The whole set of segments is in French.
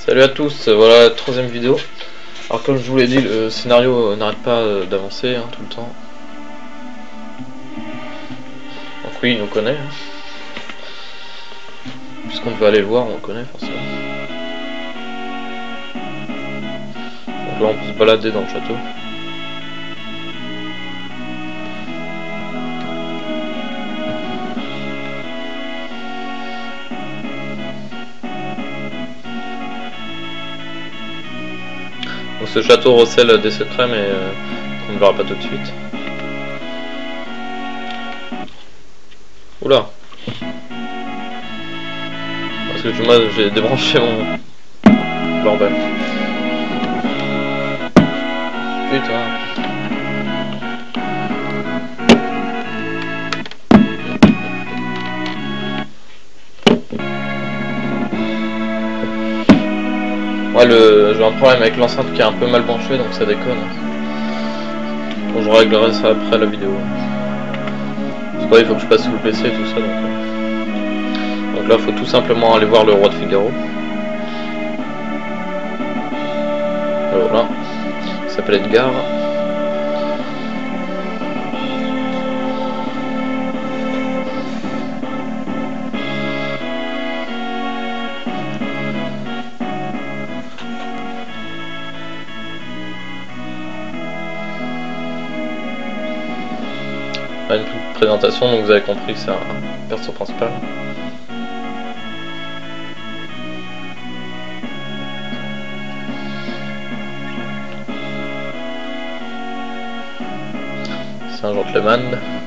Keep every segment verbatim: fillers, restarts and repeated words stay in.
Salut à tous, voilà troisième vidéo. Alors comme je vous l'ai dit, le scénario n'arrête pas d'avancer hein, tout le temps. Donc oui, il nous connaît. Hein. Puisqu'on devait aller le voir, on le connaît forcément. Donc là on peut se balader dans le château. Donc ce château recèle des secrets mais euh, on ne verra pas tout de suite. Oula. Parce que moi j'ai débranché mon bordel. Putain. Ouais, le... j'ai un problème avec l'enceinte qui est un peu mal branchée donc ça déconne. Bon, je réglerai ça après la vidéo. Parce que il faut que je passe sous le P C et tout ça donc. Donc là il faut tout simplement aller voir le roi de Figaro. Et voilà. Il s'appelle Edgar. Une petite présentation, donc vous avez compris que c'est un perso principal. C'est un gentleman.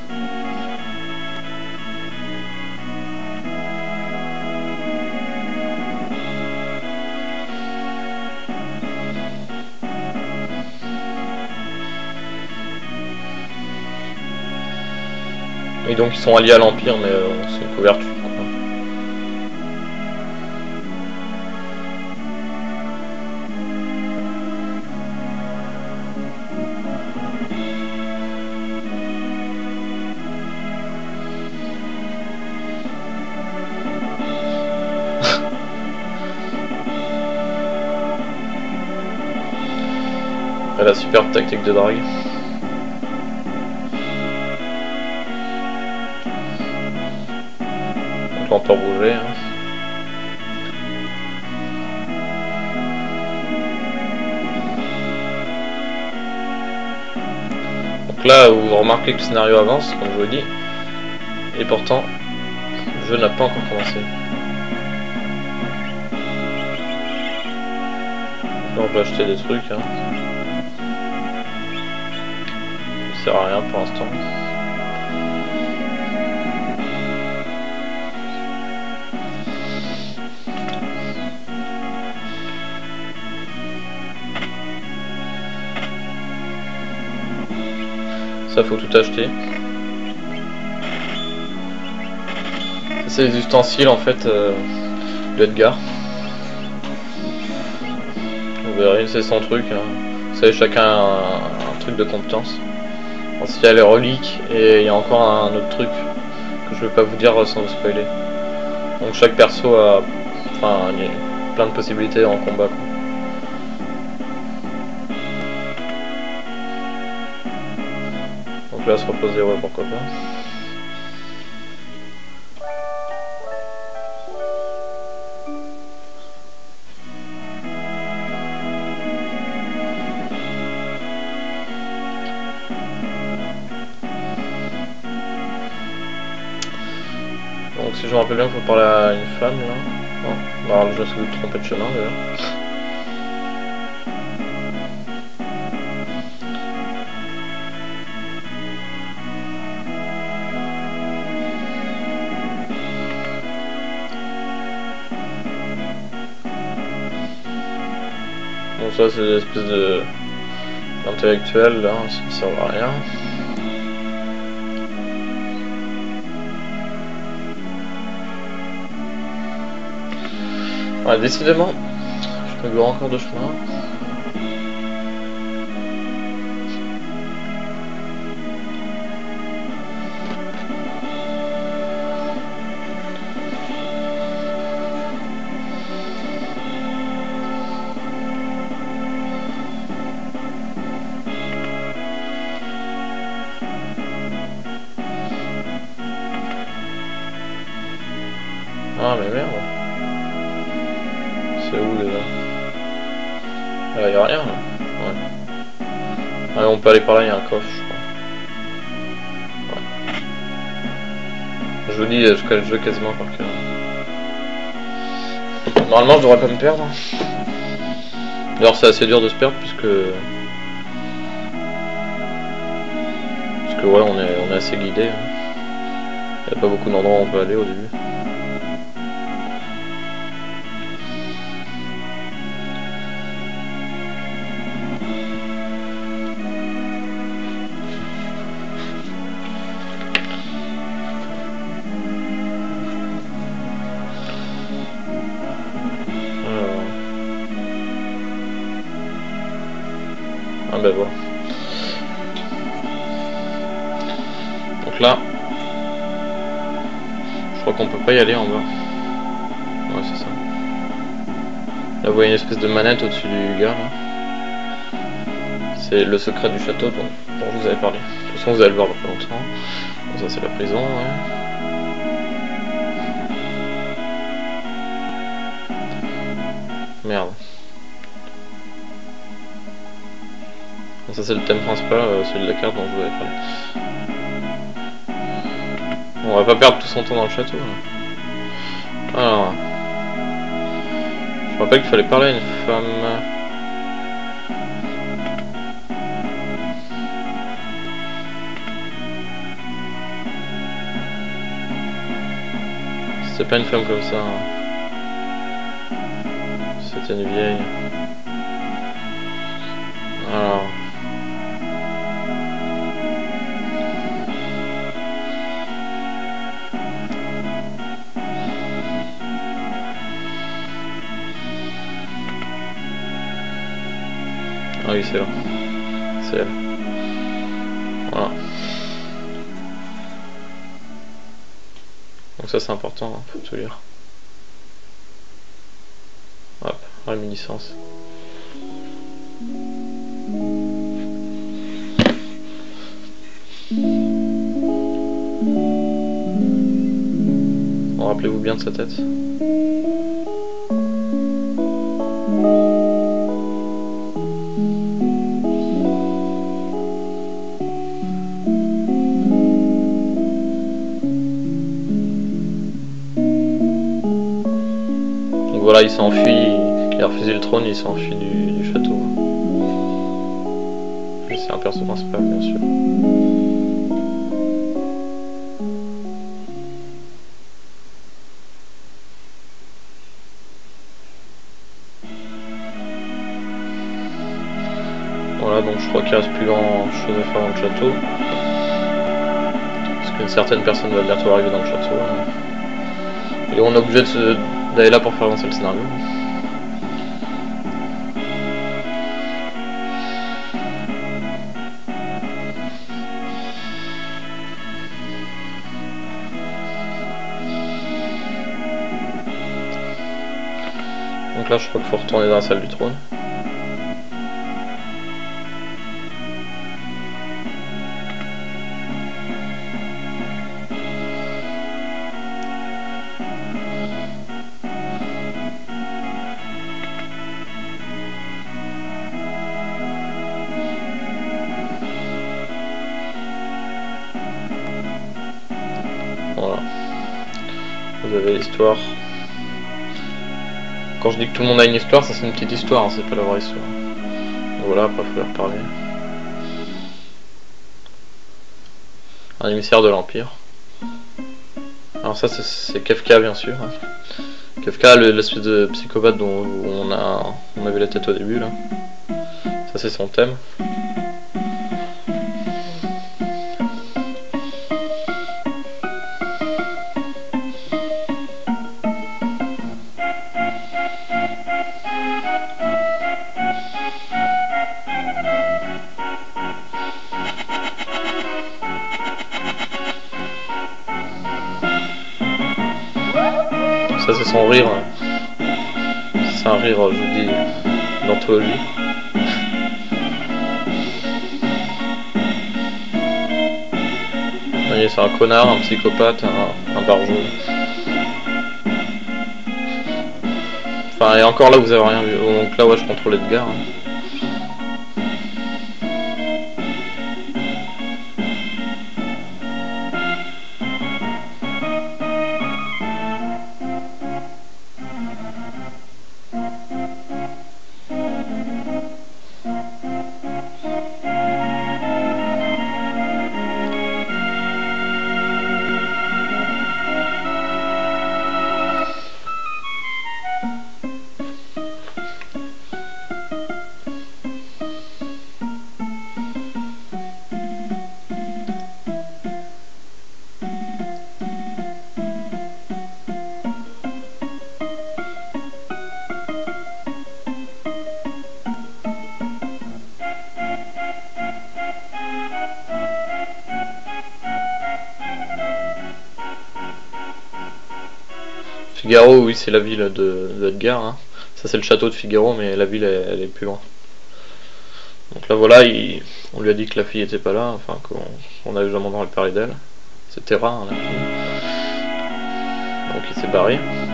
Et donc ils sont alliés à l'Empire, mais euh, c'est une couverture. Quoi. Et la superbe tactique de drague. On peut bouger. Hein. Donc là, vous remarquez que le scénario avance, comme je vous l'ai dit, et pourtant, le jeu n'a pas encore commencé. Là, on peut acheter des trucs. Hein. Ça sert à rien pour l'instant. Ça faut tout acheter. C'est les ustensiles en fait euh, d'Edgar. Vous verrez, c'est son truc. Hein. Vous savez, chacun a un, un truc de compétence. Ensuite il y a les reliques et il y a encore un autre truc que je ne vais pas vous dire sans vous spoiler. Donc chaque perso a enfin, il y a plein de possibilités en combat. Quoi. Donc là se reposer, ouais pourquoi pas. Donc si je me rappelle bien, il faut parler à une femme là. Non, bah, je me suis trompé de chemin d'ailleurs. Bon ça c'est l'espèce de d'intellectuel là, ça ne sert à rien. Ouais, décidément, je me gourre encore de chemin. C'est où déjà? Ah, y a rien là. Ouais. Ah, on peut aller par là, il y a un coffre, je crois. Ouais. Je vous dis, je connais le jeu quasiment par cœur. Normalement, je devrais pas me perdre. D'ailleurs, c'est assez dur de se perdre puisque. Parce que, ouais, on est, on est assez guidé. Hein. Il n'y a pas beaucoup d'endroits où on peut aller au début. Ah ben voilà. Donc là, je crois qu'on peut pas y aller en bas. Ouais, c'est ça. Là vous voyez une espèce de manette au-dessus du gars là. C'est le secret du château dont, dont je vous avais parlé. De toute façon vous allez le voir dans pas longtemps. Bon, ça c'est la prison, ouais. Merde. Bon, ça c'est le thème principal, euh, celui de la carte dont je vous avais parlé. Bon, on va pas perdre tout son temps dans le château. Là. Alors... Je me rappelle qu'il fallait parler à une femme... C'était pas une femme comme ça. Hein. C'était une vieille. Alors... Ah oui, c'est là. C'est elle. Voilà. Donc ça c'est important, hein, faut tout lire. Hop, réminiscence. Bon, rappelez-vous bien de sa tête. Voilà, il s'est enfui, il a refusé le trône, il s'est enfui du, du château. C'est un perso principal, bien sûr. Voilà, donc je crois qu'il reste plus grand chose à faire dans le château. Parce qu'une certaine personne va bientôt arriver dans le château. Et on est obligé de se... d'aller là pour faire avancer le scénario. Donc là je crois qu'il faut retourner dans la salle du trône. Voilà. Vous avez l'histoire. Quand je dis que tout le monde a une histoire, ça c'est une petite histoire, hein, c'est pas la vraie histoire. Donc voilà, après il faut leur parler. Un émissaire de l'Empire. Alors ça c'est Kefka bien sûr. Hein. Kefka, l'espèce de psychopathe dont on a, on a vu la tête au début là. Ça c'est son thème. Ça c'est son rire, c'est un rire, je vous dis, d'anthologie. Vous voyez, c'est un connard, un psychopathe, un, un barjot. Enfin, et encore là, vous avez rien vu. Donc là, ouais, je contrôle Edgar. Hein. Figaro, oui, c'est la ville de d'Edgar. Hein. Ça, c'est le château de Figaro, mais la ville, elle, elle est plus loin. Donc là, voilà, il, on lui a dit que la fille était pas là, enfin, qu'on on avait jamais entendu parler d'elle. C'était rare, hein, la fille. Donc il s'est barré.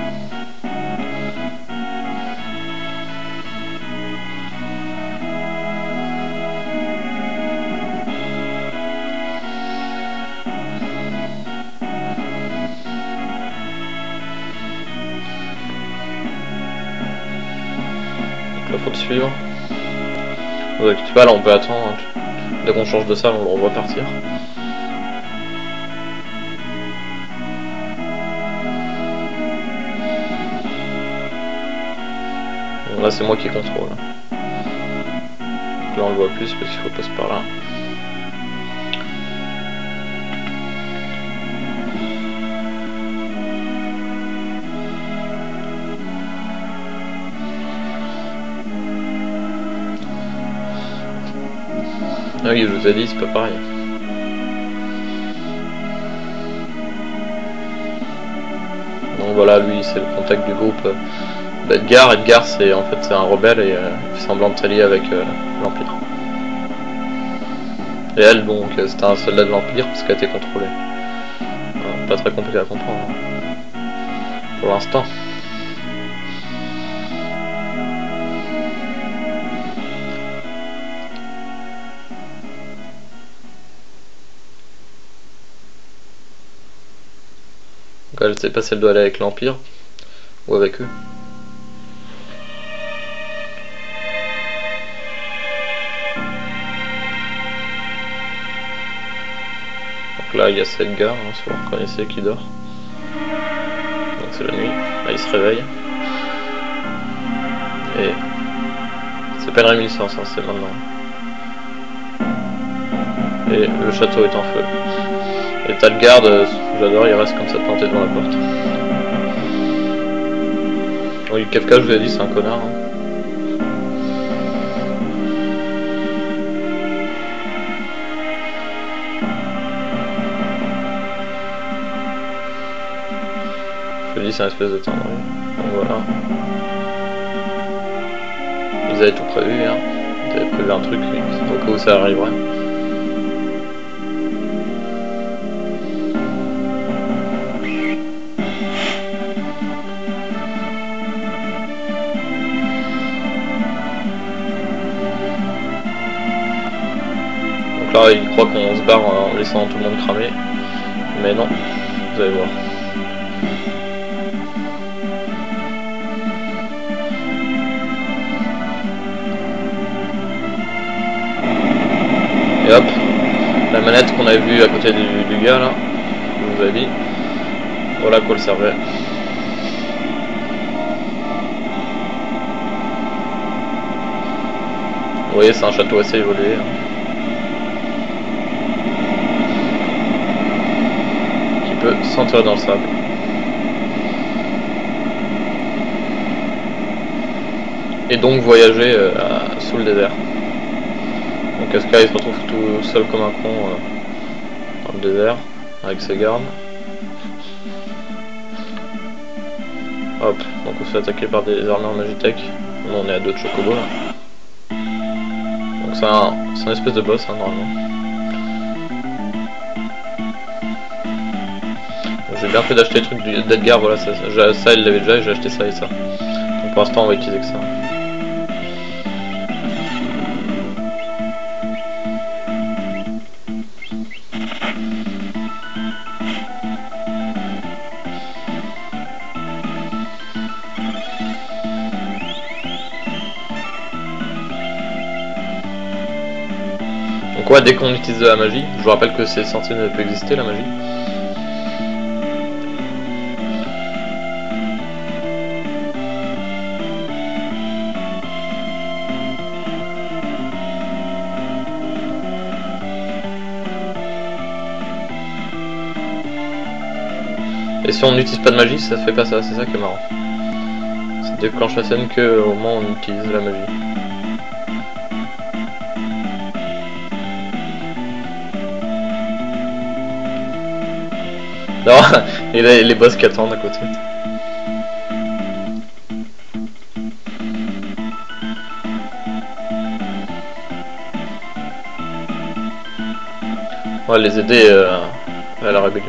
Là, faut le suivre. Ne vous inquiétez pas, là on peut attendre. Dès qu'on change de salle, on le revoit partir. Bon, là c'est moi qui contrôle. Donc là on le voit plus parce qu'il faut passer par là. Ah oui, je vous ai dit, c'est pas pareil. Donc voilà, lui, c'est le contact du groupe d'Edgar. Edgar, c'est en fait c'est un rebelle et euh, il fait semblant de s'allier avec euh, l'Empire. Et elle, donc, c'était un soldat de l'Empire parce qu'elle a été contrôlée. Euh, pas très compliqué à comprendre. Hein. Pour l'instant. Donc elle sait pas si elle doit aller avec l'Empire ou avec eux. Donc là il y a cette gare, hein, si vous reconnaissez, qui dort. Donc c'est la nuit, là il se réveille. Et c'est pas une réminiscence, hein, c'est maintenant. Et le château est en feu. Et t'as le garde, j'adore, il reste comme ça planté devant la porte. Oui, Kafka, je vous ai dit, c'est un connard. Hein. Je vous ai dit, c'est un espèce de tendre. Donc voilà. Ils avaient tout prévu, hein. Ils avaient prévu un truc, au cas où ça arriverait. Là, il croit qu'on se barre en laissant tout le monde cramer, mais non, vous allez voir. Et hop, la manette qu'on avait vue à côté du, du gars là, je vous ai dit, voilà à quoi elle servait. Vous voyez, c'est un château assez évolué. Hein. S'enterrer dans le sable. Et donc voyager euh, à, sous le désert. Donc Casca il se retrouve tout seul comme un con euh, dans le désert avec ses gardes. Hop, donc on se fait attaquer par des armées en Magitech. Nous on est à deux de Chocobo là. Donc c'est un, c'est un espèce de boss hein, normalement. J'ai bien fait d'acheter le truc d'Edgar, voilà, ça, ça il l'avait déjà et j'ai acheté ça et ça. Donc Pour l'instant on va utiliser que ça. Donc ouais, dès qu'on utilise de la magie, je vous rappelle que c'est censé ne pas exister la magie. Et si on n'utilise pas de magie, ça fait pas ça, c'est ça qui est marrant. Ça déclenche la scène que au moment où on utilise la magie. Non, et là, les boss qui attendent à côté. On va les aider euh, à la rébellion.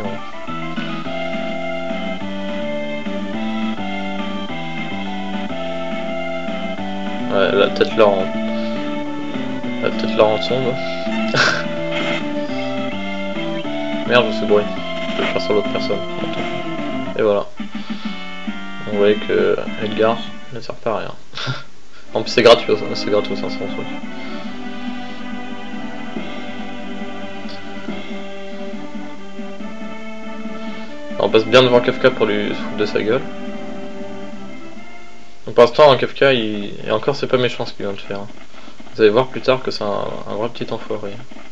Ouais, la tête là en... La tête là en sombre. Merde, je suis bruit. Je vais le faire sur l'autre personne. Et voilà. On voyait que Edgar ne sert pas à rien. En plus c'est gratuit, c'est gratuit cinq cents trucs. On passe bien devant Kefka pour lui foutre de sa gueule. Donc pour l'instant Kefka il... et encore c'est pas méchant ce qu'il vient de faire. Vous allez voir plus tard que c'est un... un vrai petit enfoiré.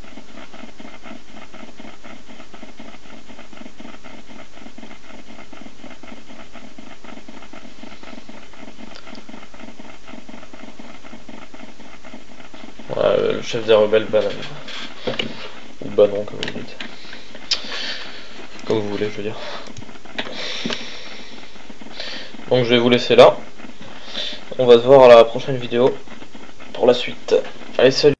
Ouais, le chef des rebelles banane. Ou banon comme vous dites. Comme vous voulez je veux dire. Donc je vais vous laisser là. On va se voir à la prochaine vidéo pour la suite. Allez, salut!